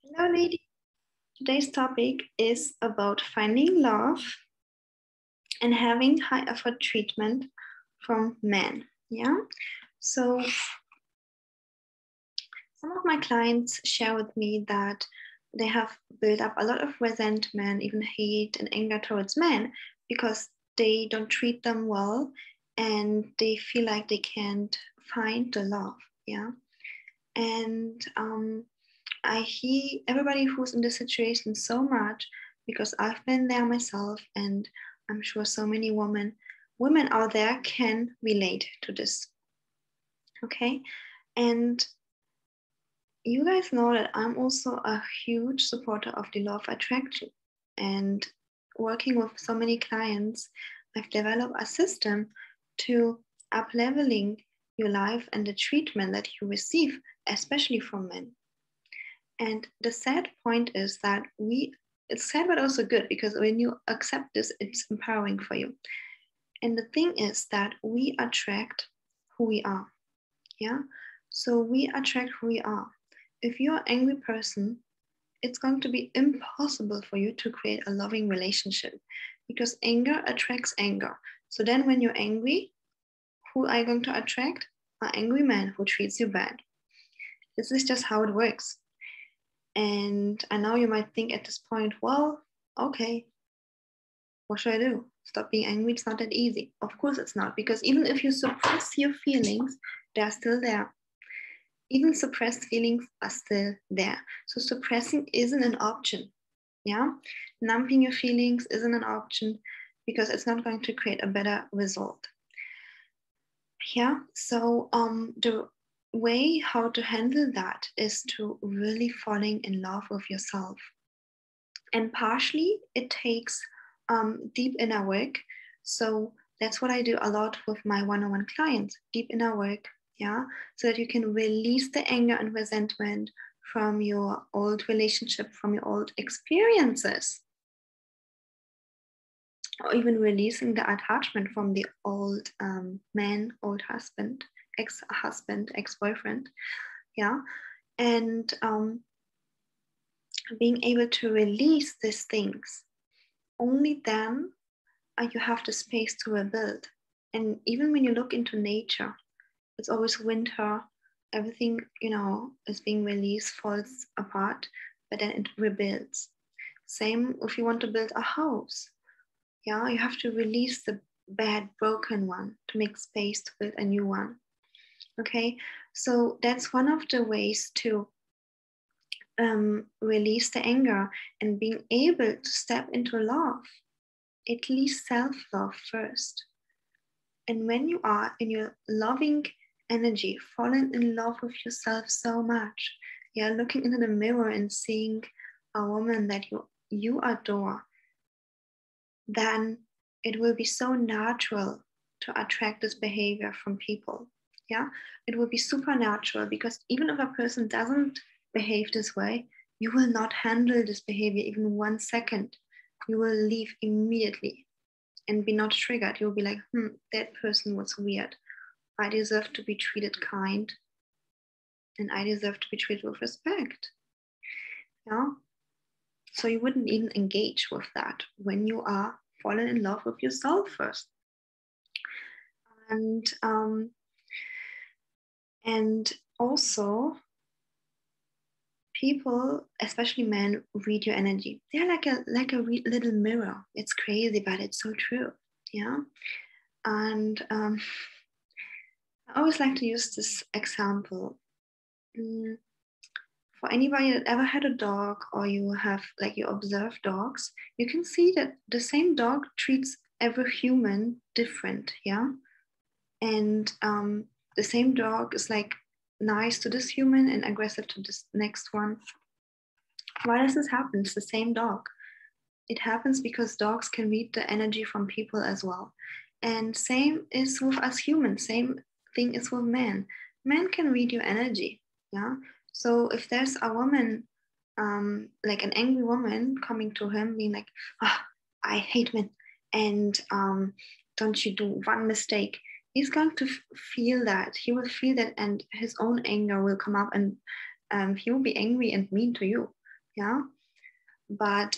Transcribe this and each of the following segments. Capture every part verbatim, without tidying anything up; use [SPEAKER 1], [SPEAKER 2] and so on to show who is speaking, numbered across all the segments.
[SPEAKER 1] Hello, ladies. Today's topic is about finding love and having high effort treatment from men. Yeah. So, some of my clients share with me that they have built up a lot of resentment, even hate and anger towards men because they don't treat them well and they feel like they can't find the love. Yeah. And um, I hear everybody who's in this situation so much because I've been there myself, and I'm sure so many women women out there can relate to this. Okay, and you guys know that I'm also a huge supporter of the law of attraction, and working with so many clients, I've developed a system to up leveling your life and the treatment that you receive, especially from men. And the sad point is that we, it's sad but also good because when you accept this, it's empowering for you. And the thing is that we attract who we are. Yeah. So we attract who we are. If you're an angry person, it's going to be impossible for you to create a loving relationship because anger attracts anger. So then when you're angry, who are you going to attract? An angry man who treats you bad. This is just how it works. And I know you might think at this point, well, okay, what should I do? Stop being angry? It's not that easy. Of course it's not, because even if you suppress your feelings, they're still there. Even suppressed feelings are still there. So suppressing isn't an option. Yeah, numbing your feelings isn't an option because it's not going to create a better result. Yeah, so um, the way how to handle that is to really falling in love with yourself. And partially it takes um, deep inner work. So that's what I do a lot with my one-on-one clients, deep inner work, yeah, so that you can release the anger and resentment from your old relationship, from your old experiences, or even releasing the attachment from the old um, man, old husband, ex-husband, ex-boyfriend, yeah, and um, being able to release these things. Only then uh, you have the space to rebuild. And even when you look into nature, it's always winter, everything, you know, is being released, falls apart, but then it rebuilds. Same if you want to build a house. Yeah, you have to release the bad, broken one to make space to build a new one. Okay, so that's one of the ways to um, release the anger and being able to step into love. At least self-love first. And when you are in your loving energy, falling in love with yourself so much, yeah, looking into the mirror and seeing a woman that you you adore, then it will be so natural to attract this behavior from people. Yeah, it will be supernatural because even if a person doesn't behave this way, you will not handle this behavior even one second. You will leave immediately and be not triggered. You'll be like, hmm, that person was weird. I deserve to be treated kind and I deserve to be treated with respect. Yeah. So you wouldn't even engage with that when you are fallen in love with yourself first. And um, and also people, especially men, read your energy. They're like a like a re- little mirror. It's crazy, but it's so true. Yeah. And um, I always like to use this example. Mm, for anybody that ever had a dog or you have like you observe dogs, you can see that the same dog treats every human different. Yeah. And um, the same dog is like nice to this human and aggressive to this next one. Why does this happen? It's the same dog. It happens because dogs can read the energy from people as well. And same is with us humans. Same thing is with men. Men can read your energy. Yeah. So if there's a woman, um, like an angry woman coming to him, being like, oh, I hate men, and um, don't you do one mistake, he's going to f- feel that. He will feel that, and his own anger will come up, and um, he will be angry and mean to you. Yeah. But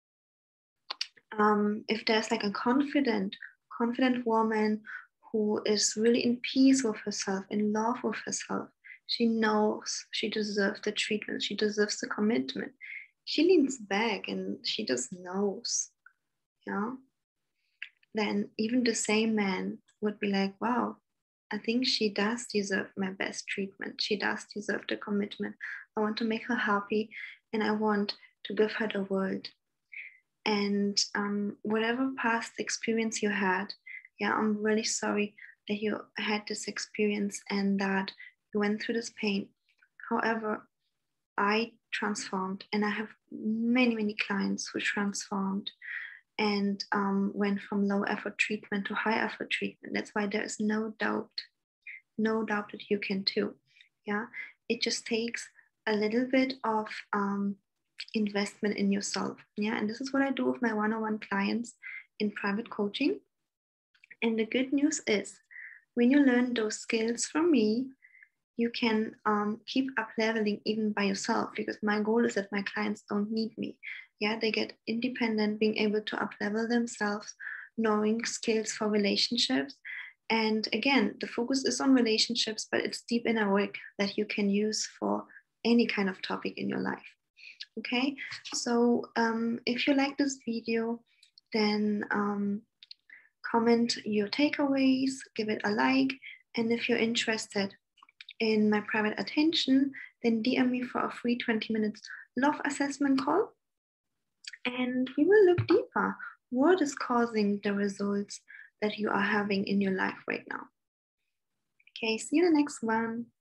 [SPEAKER 1] um, if there's like a confident, confident woman who is really in peace with herself, in love with herself, she knows she deserves the treatment, she deserves the commitment. She leans back and she just knows, yeah. Then even the same man would be like, wow, I think she does deserve my best treatment. She does deserve the commitment. I want to make her happy and I want to give her the world. And um, whatever past experience you had, yeah, I'm really sorry that you had this experience and that you went through this pain. However, I transformed, and I have many, many clients who transformed and um, went from low effort treatment to high effort treatment. That's why there is no doubt, no doubt that you can too. Yeah, it just takes a little bit of um, investment in yourself. Yeah, and this is what I do with my one-on-one clients in private coaching. And the good news is, when you learn those skills from me, you can um, keep up leveling even by yourself, because my goal is that my clients don't need me. Yeah, they get independent, being able to up level themselves, knowing skills for relationships. And again, the focus is on relationships, but it's deep inner work that you can use for any kind of topic in your life. Okay, so um, if you like this video, then um, comment your takeaways, give it a like, and if you're interested in my private attention, then D M me for a free twenty minutes love assessment call, and we will look deeper. What is causing the results that you are having in your life right now? Okay, see you in the next one.